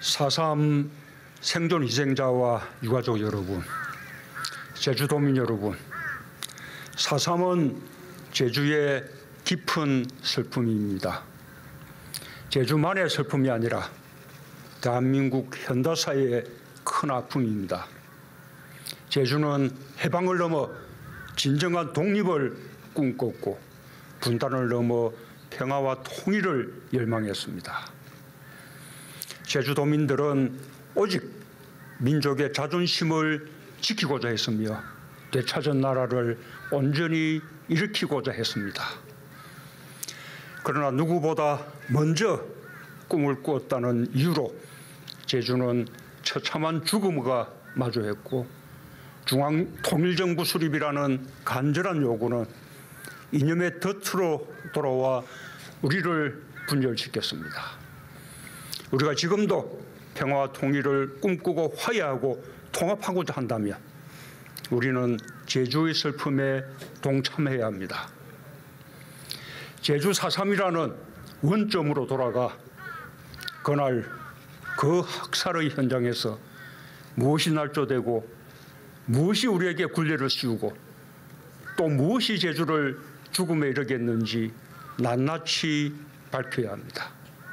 4.3 생존 희생자와 유가족 여러분, 제주도민 여러분, 4.3은 제주의 깊은 슬픔입니다. 제주만의 슬픔이 아니라 대한민국 현대사회의 큰 아픔입니다. 제주는 해방을 넘어 진정한 독립을 꿈꿨고 분단을 넘어 평화와 통일을 열망했습니다. 제주도민들은 오직 민족의 자존심을 지키고자 했으며 되찾은 나라를 온전히 일으키고자 했습니다. 그러나 누구보다 먼저 꿈을 꾸었다는 이유로 제주는 처참한 죽음과 마주했고 중앙통일정부 수립이라는 간절한 요구는 이념의 덫으로 돌아와 우리를 분열시켰습니다. 우리가 지금도 평화와 통일을 꿈꾸고 화해하고 통합하고자 한다면 우리는 제주의 슬픔에 동참해야 합니다. 제주 4.3이라는 원점으로 돌아가 그날 그 학살의 현장에서 무엇이 날조되고 무엇이 우리에게 굴레를 씌우고 또 무엇이 제주를 죽음에 이르겠는지 낱낱이 밝혀야 합니다.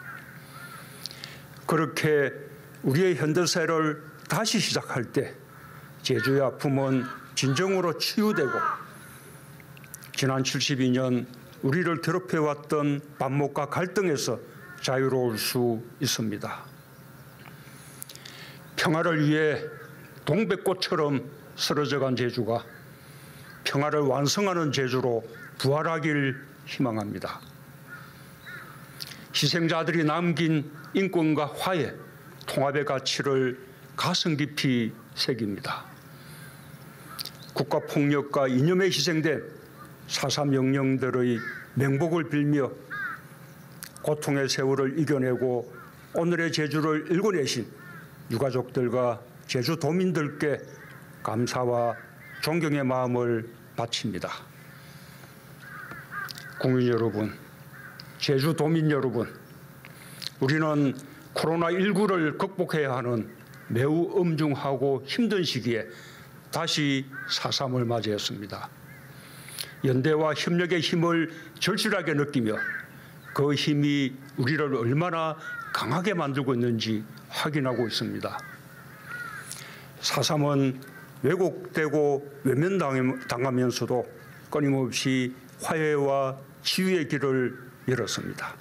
그렇게 우리의 현대사를 다시 시작할 때 제주의 아픔은 진정으로 치유되고 지난 72년 우리를 괴롭혀왔던 반목과 갈등에서 자유로울 수 있습니다. 평화를 위해 동백꽃처럼 쓰러져간 제주가 평화를 완성하는 제주로 부활하길 희망합니다. 희생자들이 남긴 인권과 화해, 통합의 가치를 가슴 깊이 새깁니다. 국가폭력과 이념에 희생된 4.3 영령들의 명복을 빌며 고통의 세월을 이겨내고 오늘의 제주를 일궈내신 유가족들과 제주도민들께 감사와 존경의 마음을 바칩니다. 국민 여러분, 제주도민 여러분, 우리는 코로나19를 극복해야 하는 매우 엄중하고 힘든 시기에 다시 4.3을 맞이했습니다. 연대와 협력의 힘을 절실하게 느끼며 그 힘이 우리를 얼마나 강하게 만들고 있는지 확인하고 있습니다. 4.3은 왜곡되고 외면당하면서도 끊임없이 화해와 치유의 길을 열었습니다.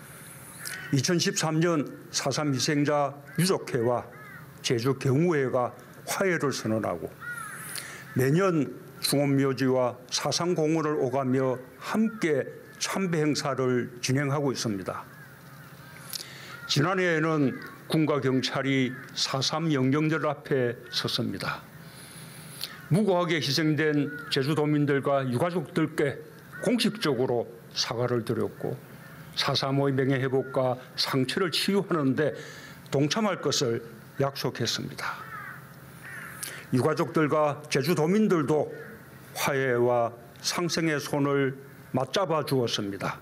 2013년 4.3 희생자 유족회와 제주경우회가 화해를 선언하고 매년 중원묘지와 4.3 공원을 오가며 함께 참배 행사를 진행하고 있습니다. 지난해에는 군과 경찰이 4.3 영령들 앞에 섰습니다. 무고하게 희생된 제주도민들과 유가족들께 공식적으로 사과를 드렸고 4.3의 명예회복과 상처를 치유하는 데 동참할 것을 약속했습니다. 유가족들과 제주도민들도 화해와 상생의 손을 맞잡아 주었습니다.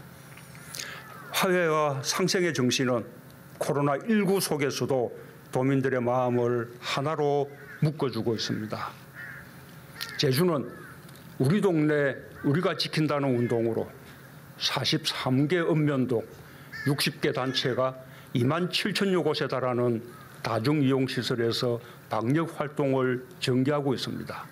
화해와 상생의 정신은 코로나19 속에서도 도민들의 마음을 하나로 묶어주고 있습니다. 제주는 우리 동네 우리가 지킨다는 운동으로 43개 읍면동 60개 단체가 27,000여 곳에 달하는 다중이용시설에서 방역 활동을 전개하고 있습니다.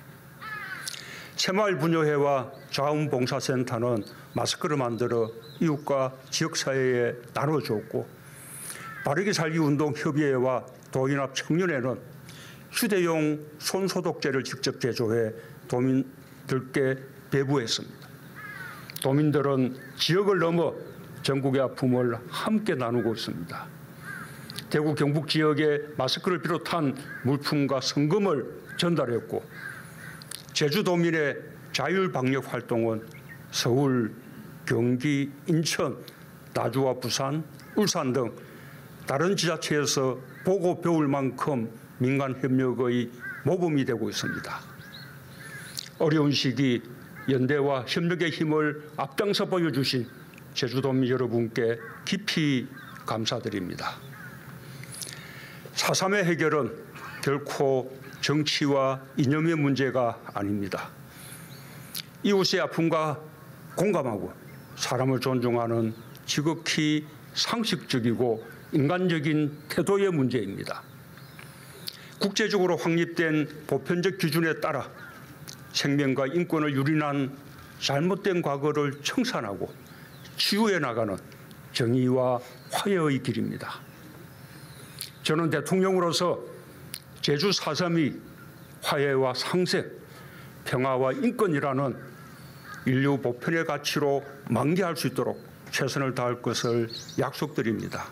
새마을부녀회와 자원봉사센터는 마스크를 만들어 이웃과 지역사회에 나눠주었고 바르게 살기 운동협의회와 도인합 청년회는 휴대용 손소독제를 직접 제조해 도민들께 배부했습니다. 도민들은 지역을 넘어 전국의 아픔을 함께 나누고 있습니다. 대구 경북 지역에 마스크를 비롯한 물품과 성금을 전달했고 제주도민의 자율방역 활동은 서울, 경기, 인천, 나주와 부산, 울산 등 다른 지자체에서 보고 배울 만큼 민간 협력의 모범이 되고 있습니다. 어려운 시기 연대와 협력의 힘을 앞장서 보여주신 제주도민 여러분께 깊이 감사드립니다. 4.3의 해결은 결코 정치와 이념의 문제가 아닙니다. 이웃의 아픔과 공감하고 사람을 존중하는 지극히 상식적이고 인간적인 태도의 문제입니다. 국제적으로 확립된 보편적 기준에 따라 생명과 인권을 유린한 잘못된 과거를 청산하고 치유해 나가는 정의와 화해의 길입니다. 저는 대통령으로서 제주 4.3이 화해와 상생, 평화와 인권이라는 인류 보편의 가치로 만개할 수 있도록 최선을 다할 것을 약속드립니다.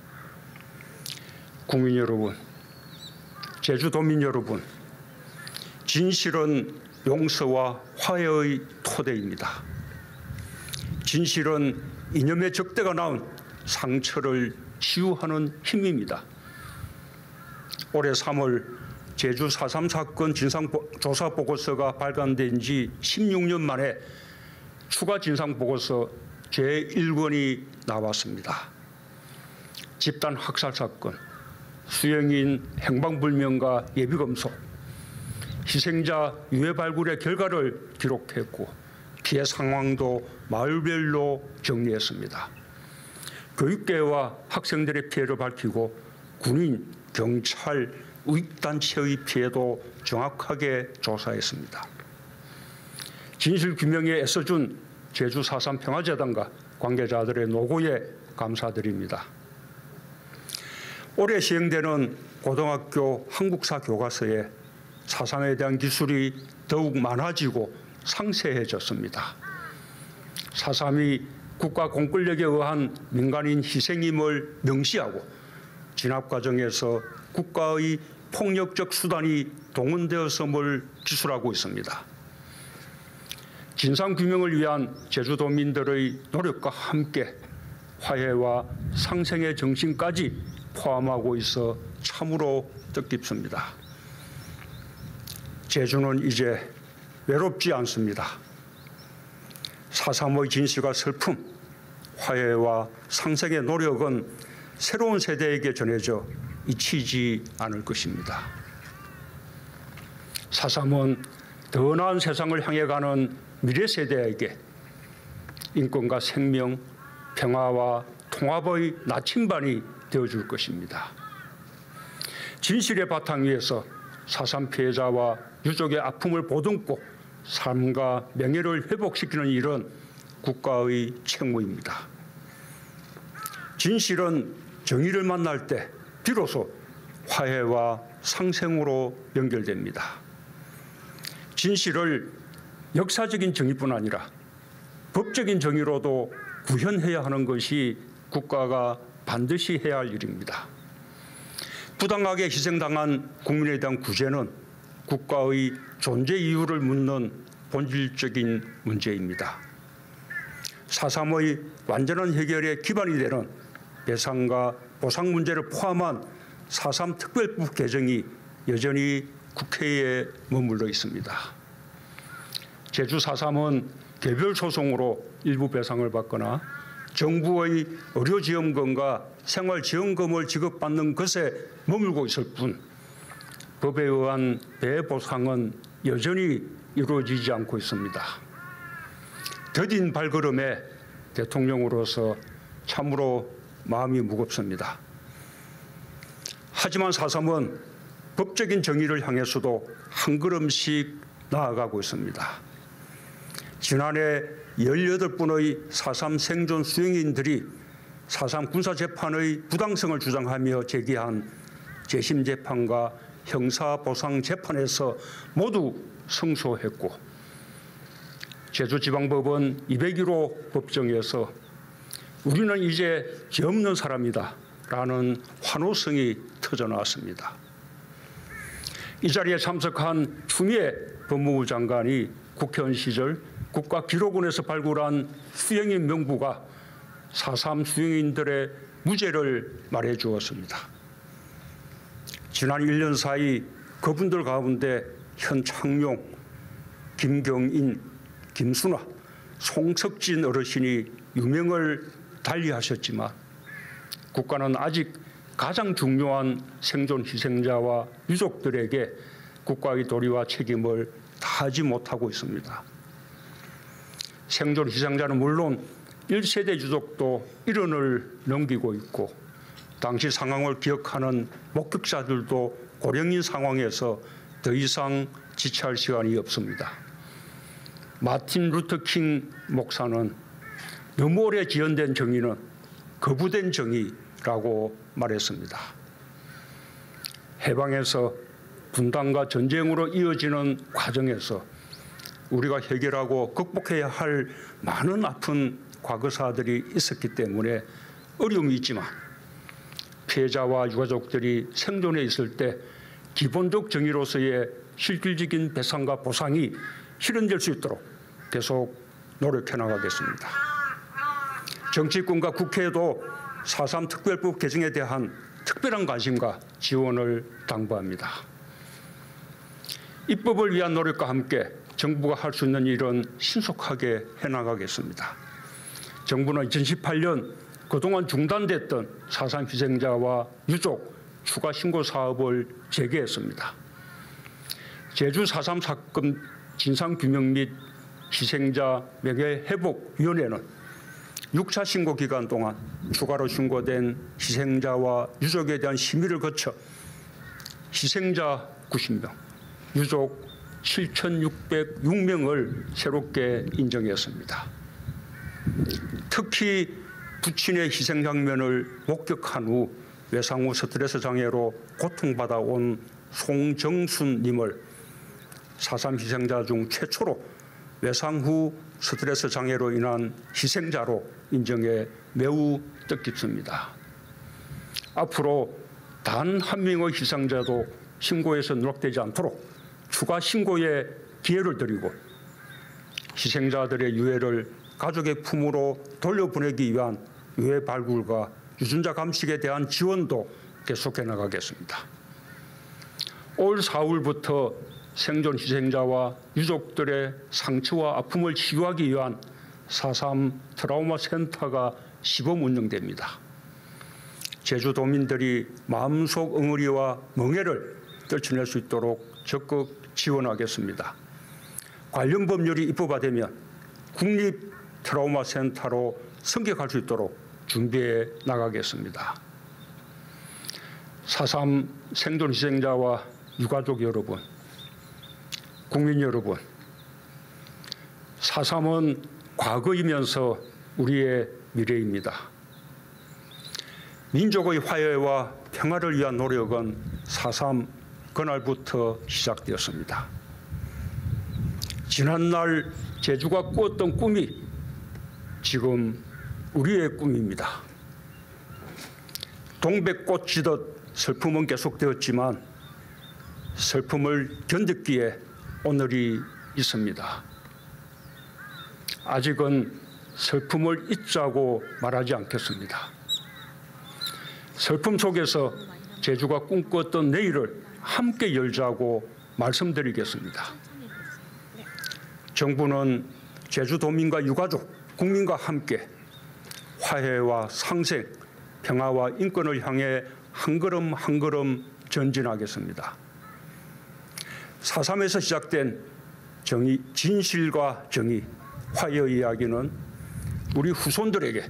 국민 여러분, 제주도민 여러분, 진실은 용서와 화해의 토대입니다. 진실은 이념의 적대가 낳은 상처를 치유하는 힘입니다. 올해 3월 제주 4.3 사건 진상조사 보고서가 발간된 지 16년 만에 추가 진상보고서 제1권이 나왔습니다. 집단 학살 사건, 수영인 행방불명과 예비검소, 희생자 유해 발굴의 결과를 기록했고 피해 상황도 마을별로 정리했습니다. 교육계와 학생들의 피해를 밝히고 군인, 경찰, 우익단체의 피해도 정확하게 조사했습니다. 진실규명에 애써준 제주 4.3 평화재단과 관계자들의 노고에 감사드립니다. 올해 시행되는 고등학교 한국사 교과서에 4.3에 대한 기술이 더욱 많아지고 상세해졌습니다. 4.3이 국가 공권력에 의한 민간인 희생임을 명시하고 진압 과정에서 국가의 폭력적 수단이 동원되었음을 기술하고 있습니다. 진상규명을 위한 제주도민들의 노력과 함께 화해와 상생의 정신까지 포함하고 있어 참으로 뜻깊습니다. 제주는 이제 외롭지 않습니다. 4.3의 진실과 슬픔, 화해와 상생의 노력은 새로운 세대에게 전해져 잊히지 않을 것입니다. 4.3은 더 나은 세상을 향해 가는 미래 세대에게 인권과 생명, 평화와 통합의 나침반이 되어줄 것입니다. 진실의 바탕 위에서 4.3 피해자와 유족의 아픔을 보듬고 삶과 명예를 회복시키는 일은 국가의 책무입니다. 진실은 정의를 만날 때 비로소 화해와 상생으로 연결됩니다. 진실을 역사적인 정의뿐 아니라 법적인 정의로도 구현해야 하는 것이 국가가 반드시 해야 할 일입니다. 부당하게 희생당한 국민에 대한 구제는 국가의 존재 이유를 묻는 본질적인 문제입니다. 4.3의 완전한 해결의 기반이 되는 배상과 보상 문제를 포함한 4.3 특별법 개정이 여전히 국회에 머물러 있습니다. 제주 4.3은 개별 소송으로 일부 배상을 받거나 정부의 의료지원금과 생활지원금을 지급받는 것에 머물고 있을 뿐 법에 의한 배보상은 여전히 이루어지지 않고 있습니다. 더딘 발걸음에 대통령으로서 참으로 마음이 무겁습니다. 하지만 4.3은 법적인 정의를 향해서도 한 걸음씩 나아가고 있습니다. 지난해 18분의 4.3 생존 수용인들이 4.3 군사재판의 부당성을 주장하며 제기한 재심재판과 형사보상재판에서 모두 승소했고 제주지방법원 201호 법정에서 우리는 이제 죄 없는 사람이다 라는 환호성이 터져나왔습니다. 이 자리에 참석한 추미애 법무부 장관이 국회의원 시절 국가기록원에서 발굴한 수용인 명부가 4.3 수용인들의 무죄를 말해주었습니다. 지난 1년 사이 그분들 가운데 현창용, 김경인, 김순화, 송석진 어르신이 유명을 달리하셨지만 국가는 아직 가장 중요한 생존 희생자와 유족들에게 국가의 도리와 책임을 다하지 못하고 있습니다. 생존 희생자는 물론 1세대 유족도 1원을 넘기고 있고 당시 상황을 기억하는 목격자들도 고령인 상황에서 더 이상 지체할 시간이 없습니다. 마틴 루터 킹 목사는 너무 오래 지연된 정의는 거부된 정의라고 말했습니다. 해방에서 분단과 전쟁으로 이어지는 과정에서 우리가 해결하고 극복해야 할 많은 아픈 과거사들이 있었기 때문에 어려움이 있지만 피해자와 유가족들이 생존해 있을 때 기본적 정의로서의 실질적인 배상과 보상이 실현될 수 있도록 계속 노력해 나가겠습니다. 정치권과 국회에도 4.3 특별법 개정에 대한 특별한 관심과 지원을 당부합니다. 입법을 위한 노력과 함께 정부가 할 수 있는 일은 신속하게 해나가겠습니다. 정부는 2018년 그동안 중단됐던 4.3 희생자와 유족 추가 신고 사업을 재개했습니다. 제주 4.3 사건 진상규명 및 희생자 명예회복위원회는 6차 신고 기간 동안 추가로 신고된 희생자와 유족에 대한 심의를 거쳐 희생자 90명, 유족 7,606명을 새롭게 인정했습니다. 특히 부친의 희생 장면을 목격한 후 외상 후 스트레스 장애로 고통받아온 송정순님을 4.3 희생자 중 최초로 외상 후 스트레스 장애로 인한 희생자로 인정해 매우 뜻깊습니다. 앞으로 단 한 명의 희생자도 신고에서 누락되지 않도록 추가 신고에 기회를 드리고 희생자들의 유해를 가족의 품으로 돌려보내기 위한 유해 발굴과 유전자 감식에 대한 지원도 계속해 나가겠습니다. 올 4월부터 생존 희생자와 유족들의 상처와 아픔을 치유하기 위한 4.3 트라우마 센터가 시범 운영됩니다. 제주도민들이 마음속 엉어리와 멍해를 떨쳐낼 수 있도록 적극 지원하겠습니다. 관련 법률이 입법화되면 국립 트라우마 센터로 승격할 수 있도록 준비해 나가겠습니다. 4.3 생존 희생자와 유가족 여러분, 국민 여러분, 4.3은 과거이면서 우리의 미래입니다. 민족의 화해와 평화를 위한 노력은 4.3 그날부터 시작되었습니다. 지난날 제주가 꾸었던 꿈이 지금 우리의 꿈입니다. 동백꽃 지듯 슬픔은 계속되었지만 슬픔을 견디기에 오늘이 있습니다. 아직은 슬픔을 잊자고 말하지 않겠습니다. 슬픔 속에서 제주가 꿈꿨던 내일을 함께 열자고 말씀드리겠습니다. 정부는 제주도민과 유가족, 국민과 함께 화해와 상생, 평화와 인권을 향해 한 걸음 한 걸음 전진하겠습니다. 4.3에서 시작된 정의, 진실과 정의, 화해의 이야기는 우리 후손들에게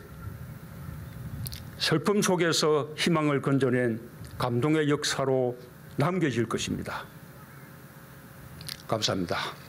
슬픔 속에서 희망을 건져낸 감동의 역사로 남겨질 것입니다. 감사합니다.